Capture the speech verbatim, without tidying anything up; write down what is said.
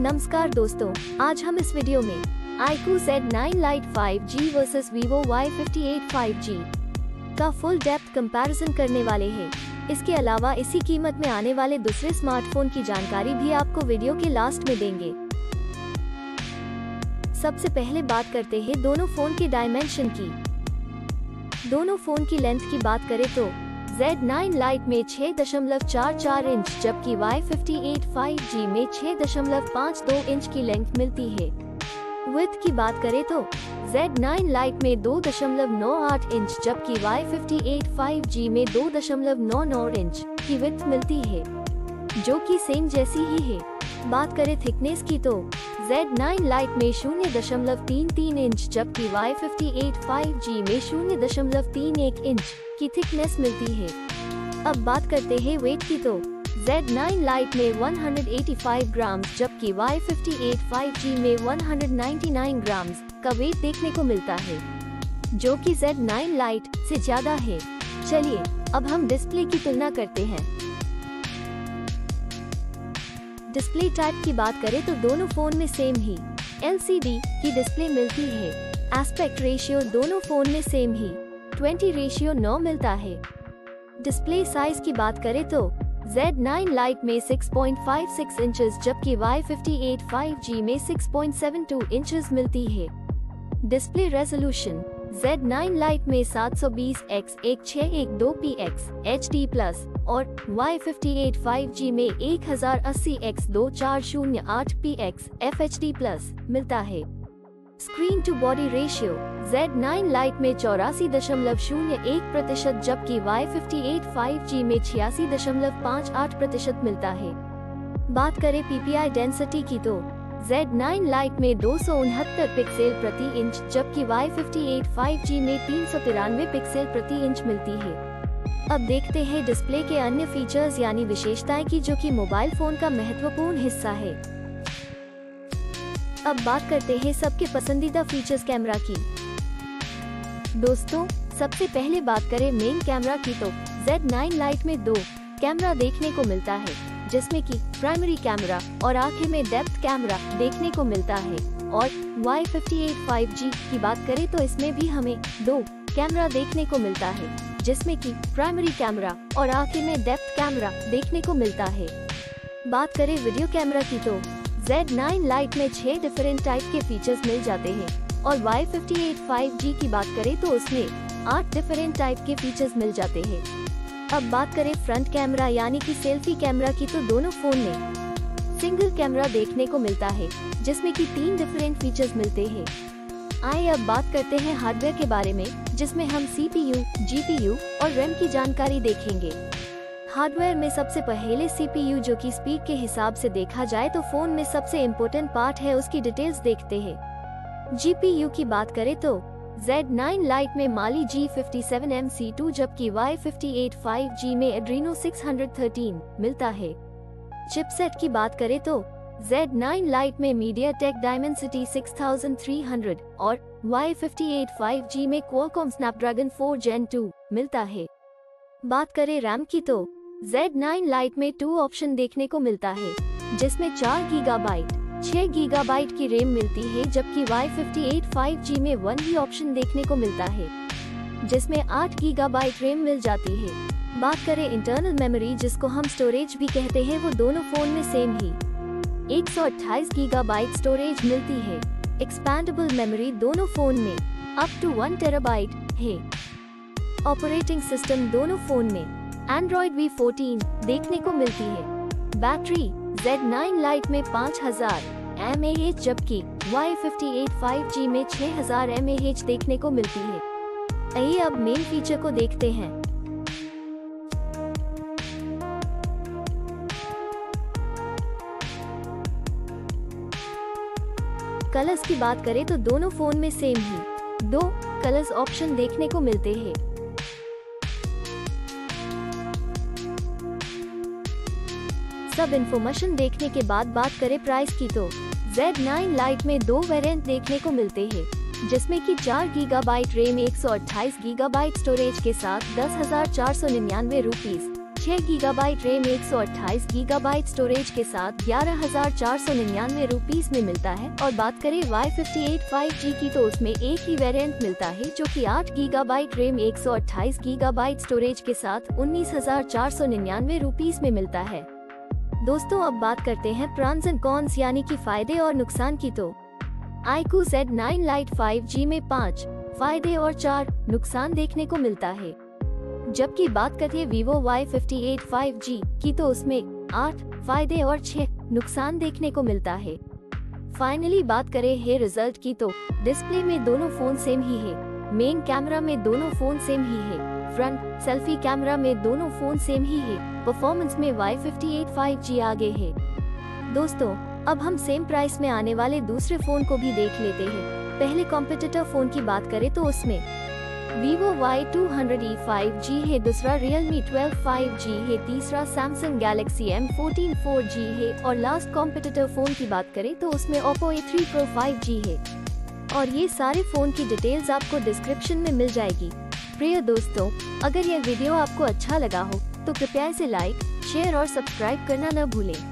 नमस्कार दोस्तों, आज हम इस वीडियो में iQOO Z nine Lite five G versus Vivo Y fifty eight five G का फुल डेप्थ कंपैरिजन करने वाले हैं। इसके अलावा इसी कीमत में आने वाले दूसरे स्मार्टफोन की जानकारी भी आपको वीडियो के लास्ट में देंगे। सबसे पहले बात करते हैं दोनों फोन के डायमेंशन की। दोनों फोन की लेंथ की बात करें तो ज़ेड नाइन Lite में छह दशमलव चार चार इंच जबकि Y fifty eight five G में छह दशमलव पाँच दो इंच की लेंथ मिलती है। विड्थ की बात करें तो ज़ेड नाइन Lite में दो दशमलव नौ आठ इंच जबकि Y fifty eight five G में दो दशमलव नौ नौ इंच की विड्थ मिलती है, जो कि सेम जैसी ही है। बात करें थिकनेस की तो ज़ेड नाइन Lite में शून्य दशमलव तीन तीन इंच जबकि Y fifty eight five G में शून्य दशमलव तीन एक इंच की थिकनेस मिलती है। अब बात करते हैं वेट की तो ज़ेड नाइन Lite में एक सौ पचासी ग्राम जबकि Y fifty eight five G में एक सौ निन्यानवे ग्राम का वेट देखने को मिलता है, जो कि ज़ेड नाइन Lite से ज्यादा है। चलिए अब हम डिस्प्ले की तुलना करते हैं। डिस्प्ले टाइप की बात करें तो दोनों फोन में सेम ही एल सी डी की डिस्प्ले मिलती है। एस्पेक्ट रेशियो दोनों फोन में सेम ही ट्वेंटी रेशियो नौ मिलता है। डिस्प्ले साइज की बात करें तो ज़ेड नाइन Lite में six point five six inches जबकि Y fifty eight five G में six point seven two inches मिलती है। Display resolution Z nine Lite में seven twenty by one six one two P X H D plus और Y fifty eight five G में एक हज़ार अस्सी by two four शून्य आठ P X F H D plus मिलता है। Screen to body ratio Z nine Lite में चौरासी दशमलव शून्य एक प्रतिशत जबकि Y fifty eight five G में छियासी दशमलव पाँच आठ प्रतिशत मिलता है। बात करें पी पी आई डेंसिटी की तो ज़ेड नाइन Lite में दो सौ उनहत्तर पिक्सल प्रति इंच जबकि Y fifty eight five G में तीन सौ तिरानवे पिक्सल प्रति इंच मिलती है। अब देखते हैं डिस्प्ले के अन्य फीचर्स यानी विशेषताएं की, जो कि मोबाइल फोन का महत्वपूर्ण हिस्सा है। अब बात करते हैं सबके पसंदीदा फीचर्स कैमरा की। दोस्तों, सबसे पहले बात करें मेन कैमरा की तो ज़ेड नाइन Lite में दो कैमरा देखने को मिलता है, जिसमें कि प्राइमरी कैमरा और आखिर में डेप्थ कैमरा देखने को मिलता है। और Y fifty eight five G की बात करें तो इसमें भी हमें दो कैमरा देखने को मिलता है, जिसमें कि प्राइमरी कैमरा और आखिर में डेप्थ कैमरा देखने को मिलता है। बात करें वीडियो कैमरा की तो ज़ेड नाइन Lite में छह डिफरेंट टाइप के फीचर्स मिल जाते हैं और Y fifty eight five G की बात करें तो उसमें आठ डिफरेंट टाइप के फीचर्स मिल जाते हैं। अब बात करें फ्रंट कैमरा यानी कि सेल्फी कैमरा की तो दोनों फोन में सिंगल कैमरा देखने को मिलता है, जिसमें कि तीन डिफरेंट फीचर्स मिलते हैं। आइए अब बात करते हैं हार्डवेयर के बारे में, जिसमें हम C P U, G P U और रैम की जानकारी देखेंगे। हार्डवेयर में सबसे पहले सी पी यू, जो कि स्पीड के हिसाब से देखा जाए तो फोन में सबसे इम्पोर्टेंट पार्ट है, उसकी डिटेल्स देखते हैं। जी पी यू की बात करें तो ज़ेड नाइन Lite में Mali G fifty seven M C two जबकि Y fifty eight five G में एड्रीनो सिक्स थर्टीन मिलता है। चिपसेट की बात करें तो ज़ेड नाइन Lite में MediaTek Dimensity six thousand three hundred और Y fifty eight five G में Qualcomm Snapdragon four gen two मिलता है। बात करें रैम की तो ज़ेड नाइन Lite में टू ऑप्शन देखने को मिलता है, जिसमें चार गीगाबाइट, छह गीगाबाइट की रैम मिलती है, जबकि Y fifty eight five G में वन ही ऑप्शन देखने को मिलता है, जिसमें आठ गीगाबाइट रैम मिल जाती है। बात करें इंटरनल मेमोरी, जिसको हम स्टोरेज भी कहते हैं, वो दोनों फोन में सेम ही एक सौ अट्ठाईस गीगाबाइट स्टोरेज मिलती है। एक्सपैंडेबल मेमोरी दोनों फोन में अप टू वन टेराबाइट है। ऑपरेटिंग सिस्टम दोनों फोन में एंड्रॉइड वी फोर्टीन देखने को मिलती है। बैटरी ज़ेड नाइन Lite में पाँच हज़ार एम ए एच जबकि Y fifty eight five G में छह हज़ार एम ए एच देखने को मिलती है। आइए अब मेन फीचर को देखते हैं। कलर्स की बात करें तो दोनों फोन में सेम ही दो कलर्स ऑप्शन देखने को मिलते हैं। सब इन्फॉर्मेशन देखने के बाद बात करें प्राइस की तो ज़ेड नाइन Lite में दो वेरिएंट देखने को मिलते हैं, जिसमें कि चार गीगाबाइट रैम एक सौ अट्ठाईस गीगाबाइट स्टोरेज के साथ दस हजार चार सौ निन्यानवे रुपीज छह गीगाबाइट रैम एक सौ अट्ठाईस गीगाबाइट स्टोरेज के साथ ग्यारह हजार चार सौ निन्यानवे रुपीस में मिलता है। और बात करें Y fifty eight five G की तो उसमें एक ही वेरिएंट मिलता है जो कि आठ गीगाबाइट रैम एक सौ अट्ठाईस गीगाबाइट स्टोरेज के साथ उन्नीस हजार चार सौ निन्यानवे रुपीस में मिलता है। दोस्तों अब बात करते हैं प्रॉन्स एंड कॉन्स यानी कि फायदे और नुकसान की। तो iQOO Z nine lite five G में पाँच फायदे और चार नुकसान देखने को मिलता है, जबकि बात करें Vivo Y fifty eight five G की तो उसमें आठ फायदे और छह नुकसान देखने को मिलता है। फाइनली बात करें है रिजल्ट की तो डिस्प्ले में दोनों फोन सेम ही है, मेन कैमरा में दोनों फोन सेम ही है, फ्रंट सेल्फी कैमरा में दोनों फोन सेम ही है, परफॉर्मेंस में Y fifty eight five G आगे है। दोस्तों अब हम सेम प्राइस में आने वाले दूसरे फोन को भी देख लेते हैं। पहले कॉम्पिटिटर फोन की बात करें तो उसमें Vivo Y two hundred E five G है, दूसरा Realme ट्वेल्व फाइव जी है, तीसरा Samsung Galaxy M fourteen four G है और लास्ट कॉम्पिटिटर फोन की बात करें तो उसमें Oppo A three Pro five G है। और ये सारे फोन की डिटेल्स आपको डिस्क्रिप्शन में मिल जाएगी। प्रिय दोस्तों, अगर यह वीडियो आपको अच्छा लगा हो तो कृपया इसे लाइक, शेयर और सब्सक्राइब करना न भूलें।